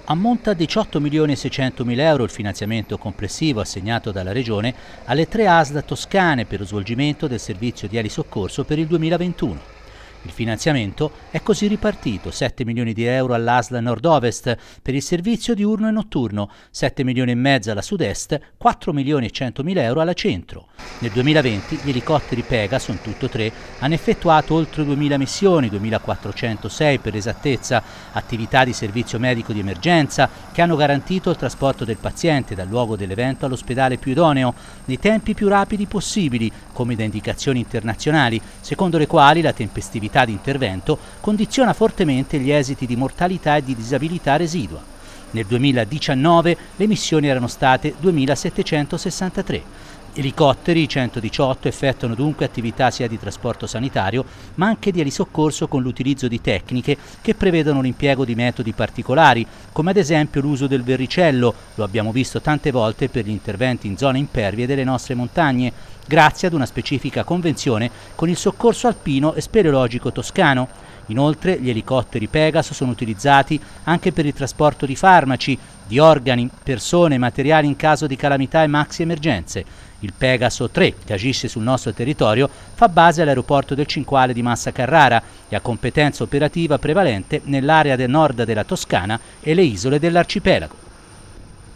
Ammonta a 18.600.000 euro il finanziamento complessivo assegnato dalla Regione alle 3 ASL toscane per lo svolgimento del servizio di elisoccorso per il 2021. Il finanziamento è così ripartito: 7 milioni di euro all'ASL Nord-Ovest per il servizio diurno e notturno, 7 milioni e mezzo alla Sud-Est, 4 milioni e 100.000 euro alla Centro. Nel 2020 gli elicotteri Pegaso, in tutto 3, hanno effettuato oltre 2.000 missioni, 2.406 per esattezza, attività di servizio medico di emergenza che hanno garantito il trasporto del paziente dal luogo dell'evento all'ospedale più idoneo, nei tempi più rapidi possibili, come da indicazioni internazionali, secondo le quali la tempestività di intervento condiziona fortemente gli esiti di mortalità e di disabilità residua. Nel 2019 le missioni erano state 2.763. Elicotteri 118 effettuano dunque attività sia di trasporto sanitario ma anche di elisoccorso con l'utilizzo di tecniche che prevedono l'impiego di metodi particolari, come ad esempio l'uso del verricello, lo abbiamo visto tante volte per gli interventi in zone impervie delle nostre montagne, grazie ad una specifica convenzione con il Soccorso Alpino e Speleologico Toscano. Inoltre gli elicotteri Pegaso sono utilizzati anche per il trasporto di farmaci, di organi, persone e materiali in caso di calamità e maxi emergenze. Il Pegaso 3, che agisce sul nostro territorio, fa base all'aeroporto del Cinquale di Massa Carrara e ha competenza operativa prevalente nell'area del nord della Toscana e le isole dell'arcipelago.